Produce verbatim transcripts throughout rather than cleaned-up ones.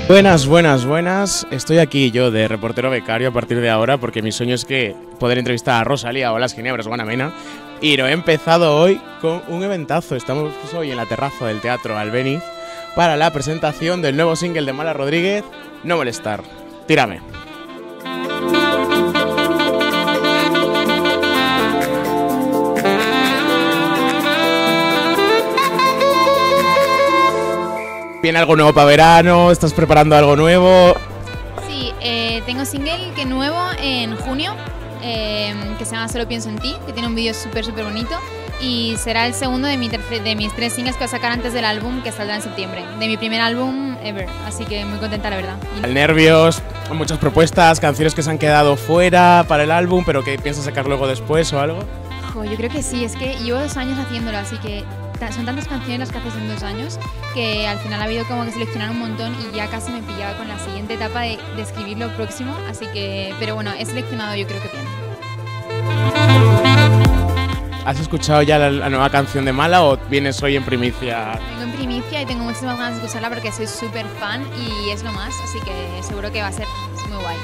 Buenas, buenas, buenas. Estoy aquí yo de reportero becario a partir de ahora porque mi sueño es que poder entrevistar a Rosalía o a las Ginebras o a Ana Mena. Y lo he empezado hoy con un eventazo. Estamos hoy en la terraza del Teatro Albéniz para la presentación del nuevo single de Mala Rodríguez, No Molestar. Tírame. ¿Viene algo nuevo para verano? ¿Estás preparando algo nuevo? Sí, eh, tengo single que nuevo en junio, eh, que se llama Solo Pienso en Ti, que tiene un vídeo súper súper bonito y será el segundo de, mi de mis tres singles que voy a sacar antes del álbum que saldrá en septiembre, de mi primer álbum ever, así que muy contenta la verdad. El nervios, muchas propuestas, canciones que se han quedado fuera para el álbum, pero que piensas sacar luego después o algo. Jo, yo creo que sí, es que llevo dos años haciéndolo, así que son tantas canciones las que haces en dos años que al final ha habido como que seleccionar un montón y ya casi me pillaba con la siguiente etapa de, de escribir lo próximo, así que, pero bueno, he seleccionado yo creo que bien. ¿Has escuchado ya la, la nueva canción de Mala o vienes hoy en primicia? Vengo en primicia y tengo muchísimas ganas de escucharla porque soy súper fan y es lo más, así que seguro que va a ser muy guay.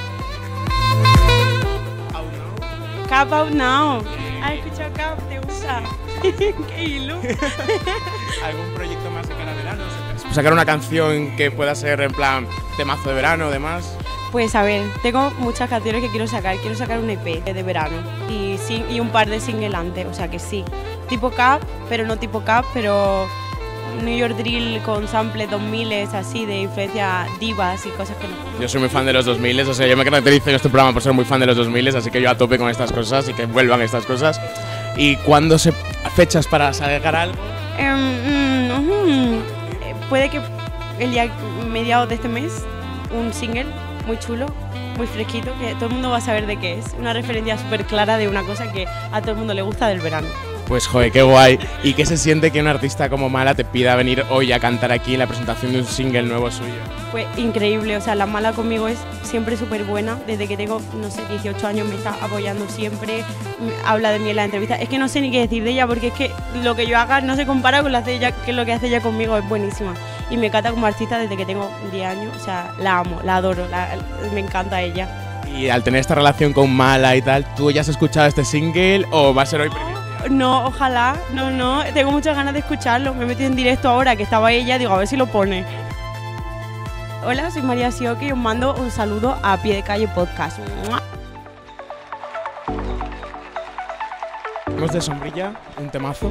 Cap Out Now. ¿Has escuchado Cap? ¿Te gusta? ¡Qué ilu! ¿Algún proyecto más de cara a verano? ¿Sacar una canción que pueda ser en plan temazo de verano o demás? Pues a ver, tengo muchas canciones que quiero sacar. Quiero sacar un E P de verano y, y un par de singles antes, o sea que sí. Tipo Cap, pero no tipo Cap, pero New York Drill con samples dos mil, así, de influencia divas y cosas que no. Yo soy muy fan de los dos mil, o sea, yo me caracterizo en este programa por ser muy fan de los dos mil, así que yo a tope con estas cosas y que vuelvan estas cosas. ¿Y cuándo se fechas para sacar algo? Um, um, um, puede que el día mediados de este mes, un single muy chulo, muy fresquito, que todo el mundo va a saber de qué es. Una referencia súper clara de una cosa que a todo el mundo le gusta del verano. Pues joder, qué guay. ¿Y qué se siente que un artista como Mala te pida venir hoy a cantar aquí en la presentación de un single nuevo suyo? Pues increíble, o sea, la Mala conmigo es siempre súper buena. Desde que tengo, no sé, dieciocho años me está apoyando siempre, habla de mí en las entrevistas. Es que no sé ni qué decir de ella porque es que lo que yo haga no se compara con lo que hace ella, que lo que hace ella conmigo es buenísima. Y me encanta como artista desde que tengo diez años, o sea, la amo, la adoro, la, me encanta ella. Y al tener esta relación con Mala y tal, ¿tú ya has escuchado este single o va a ser hoy primicia? No, ojalá, no, no, tengo muchas ganas de escucharlo. Me he metido en directo ahora que estaba ella, digo, a ver si lo pone. Hola, soy María Sioque y os mando un saludo a Pie de Calle Podcast. ¿Hemos de Sombrilla? ¿Un temazo?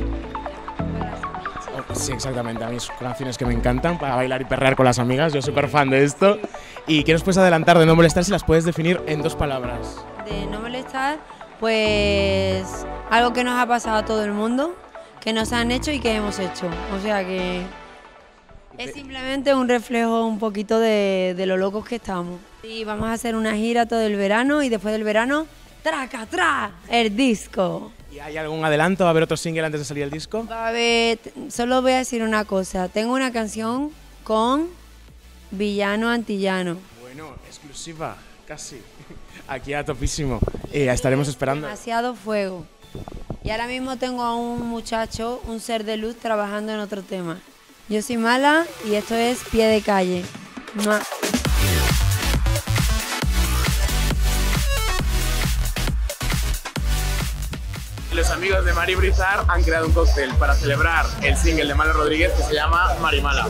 Sí, exactamente, a mí son canciones que me encantan para bailar y perrear con las amigas, yo soy súper fan de esto. ¿Y qué nos puedes adelantar de No Molestar si las puedes definir en dos palabras? De No Molestar, pues algo que nos ha pasado a todo el mundo, que nos han hecho y que hemos hecho, o sea que es simplemente un reflejo un poquito de, de lo locos que estamos. Y vamos a hacer una gira todo el verano y después del verano, ¡traca, tra! El disco. ¿Y hay algún adelanto? ¿Va a haber otro single antes de salir el disco? Va a haber, solo voy a decir una cosa, tengo una canción con Villano Antillano. Bueno, exclusiva, casi, aquí a topísimo, eh, estaremos esperando. Demasiado fuego. Y ahora mismo tengo a un muchacho, un ser de luz, trabajando en otro tema. Yo soy Mala y esto es Pie de Calle. ¡Mua! Los amigos de Mari Brizar han creado un cóctel para celebrar el single de Mala Rodríguez que se llama Marimala.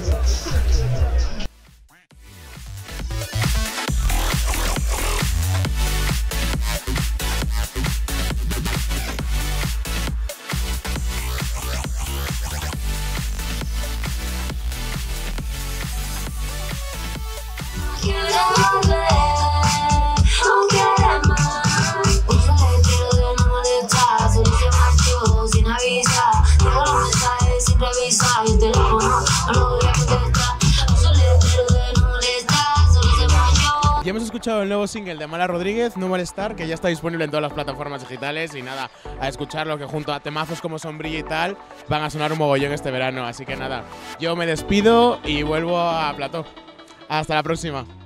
Ya hemos escuchado el nuevo single de Mala Rodríguez, No Molestar, que ya está disponible en todas las plataformas digitales y nada, a escucharlo, que junto a temazos como Sombrilla y tal van a sonar un mogollón este verano, así que nada, yo me despido y vuelvo a plató. Hasta la próxima.